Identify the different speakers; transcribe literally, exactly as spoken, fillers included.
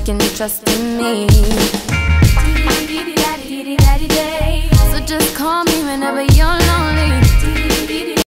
Speaker 1: can trust in me. So just call me whenever you're lonely.